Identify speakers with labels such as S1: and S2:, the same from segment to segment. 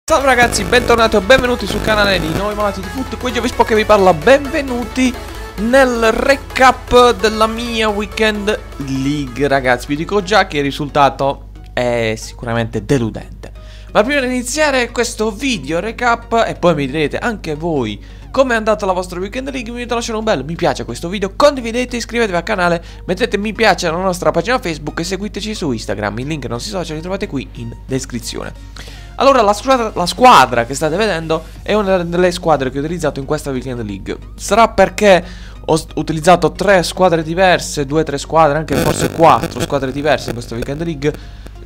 S1: Salve ragazzi, bentornati o benvenuti sul canale di Nuovi Malati di Foot. Qui Giovispo che vi parla, benvenuti nel recap della mia Weekend League. Ragazzi, vi dico già che il risultato è sicuramente deludente. Ma prima di iniziare questo video recap, e poi mi direte anche voi come è andata la vostra Weekend League, mi dite lasciare un bel mi piace a questo video, condividete, iscrivetevi al canale, mettete mi piace alla nostra pagina Facebook e seguiteci su Instagram. Il link ai nostri social li trovate qui in descrizione. Allora, la squadra che state vedendo è una delle squadre che ho utilizzato in questa Weekend League. Sarà perché ho utilizzato 3 squadre diverse, 2-3 squadre, anche forse 4 squadre diverse in questa Weekend League,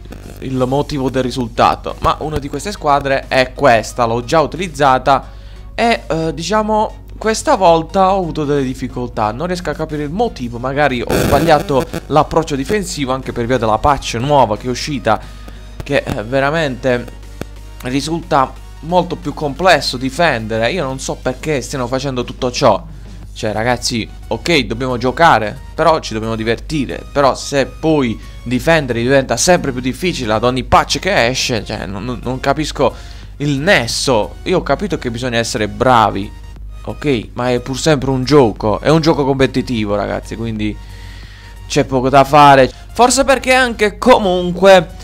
S1: il motivo del risultato. Ma una di queste squadre è questa, l'ho già utilizzata e diciamo questa volta ho avuto delle difficoltà. Non riesco a capire il motivo, magari ho sbagliato l'approccio difensivo anche per via della patch nuova che è uscita, che veramente risulta molto più complesso difendere. Io non so perché stiano facendo tutto ciò. Cioè ragazzi, ok, dobbiamo giocare, però ci dobbiamo divertire. Però se poi difendere diventa sempre più difficile ad ogni patch che esce, cioè non capisco il nesso. Io ho capito che bisogna essere bravi, ok, ma è pur sempre un gioco. È un gioco competitivo ragazzi, quindi c'è poco da fare. Forse perché anche comunque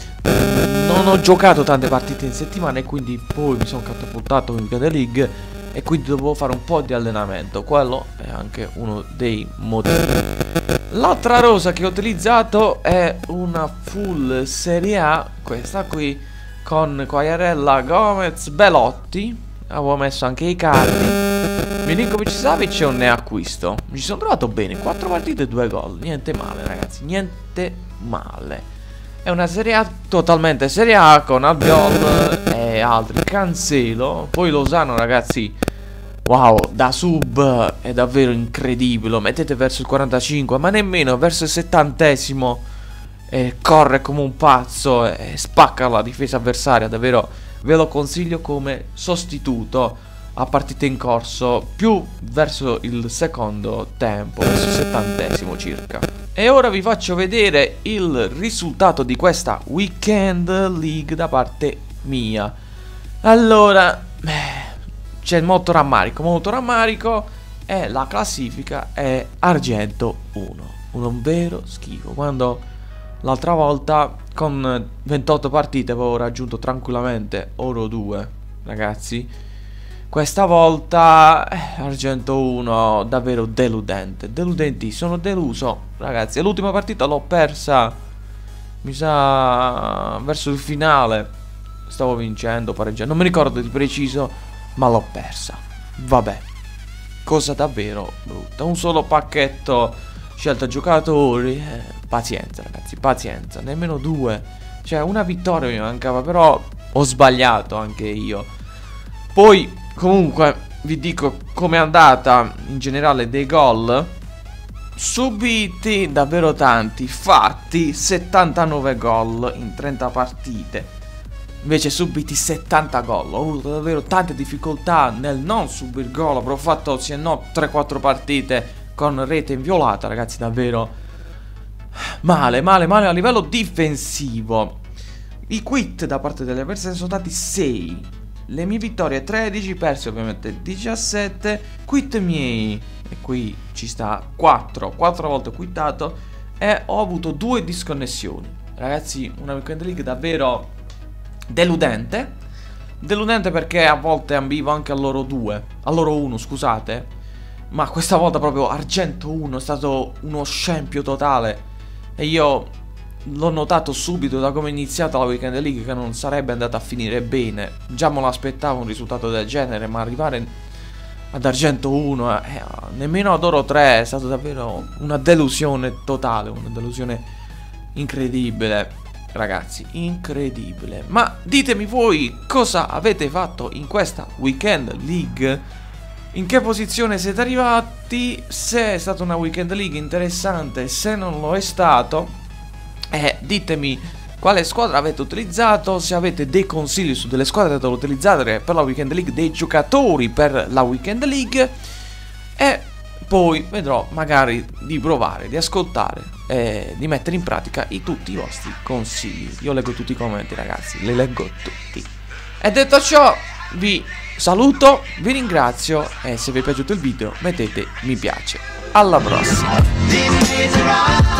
S1: non ho giocato tante partite in settimana e quindi poi mi sono catapultato in Weekend League e quindi dovevo fare un po' di allenamento. Quello è anche uno dei motivi. L'altra rosa che ho utilizzato è una full Serie A, questa qui, con Quagliarella, Gomez, Belotti. Avevo messo anche i cardi. Milinkovic, Savic e un neacquisto. Mi ci sono trovato bene, 4 partite e 2 gol. Niente male ragazzi, niente male. È una Serie A totalmente Serie A con Albiol e altri. Cancelo. Poi Lozano ragazzi, wow, da sub è davvero incredibile. Lo mettete verso il 45, ma nemmeno verso il 70esimo, e corre come un pazzo e spacca la difesa avversaria. Davvero ve lo consiglio come sostituto a partite in corso, più verso il secondo tempo, verso il 70esimo circa. E ora vi faccio vedere il risultato di questa Weekend League da parte mia. Allora, c'è molto rammarico e la classifica è argento 1. Un vero schifo. Quando l'altra volta con 28 partite avevo raggiunto tranquillamente oro 2, ragazzi. Questa volta argento 1, davvero deludente. Deludenti, sono deluso ragazzi. L'ultima partita l'ho persa, mi sa verso il finale. Stavo vincendo, pareggiando, non mi ricordo di preciso, ma l'ho persa. Vabbè, cosa davvero brutta. Un solo pacchetto scelta giocatori, pazienza ragazzi, pazienza. Nemmeno 2, cioè una vittoria mi mancava. Però ho sbagliato anche io. Poi comunque vi dico com'è andata in generale dei gol. Subiti davvero tanti, fatti 79 gol in 30 partite. Invece subiti 70 gol. Ho avuto davvero tante difficoltà nel non subire gol. Avrò fatto se no 3-4 partite con rete inviolata, ragazzi, davvero male a livello difensivo. I quit da parte delle avversarie sono stati 6. Le mie vittorie 13, persi ovviamente 17, quit miei, e qui ci sta 4 volte ho quittato e ho avuto 2 disconnessioni. Ragazzi, una Weekend League davvero deludente. Deludente perché a volte ambivo anche all'oro 1, scusate. Ma questa volta proprio argento 1 è stato uno scempio totale. E io l'ho notato subito da come è iniziata la Weekend League che non sarebbe andata a finire bene. Già me lo aspettavo un risultato del genere, ma arrivare ad argento 1 nemmeno ad oro 3 è stato davvero una delusione totale. Una delusione incredibile, ragazzi, incredibile. Ma ditemi voi cosa avete fatto in questa Weekend League. In che posizione siete arrivati? Se è stata una Weekend League interessante, se non lo è stato, ditemi quale squadra avete utilizzato, se avete dei consigli su delle squadre da utilizzare per la Weekend League, dei giocatori per la Weekend League, e poi vedrò magari di provare, di ascoltare e di mettere in pratica tutti i vostri consigli. Io leggo tutti i commenti ragazzi, li leggo tutti. E detto ciò, vi saluto, vi ringrazio e se vi è piaciuto il video mettete mi piace. Alla prossima.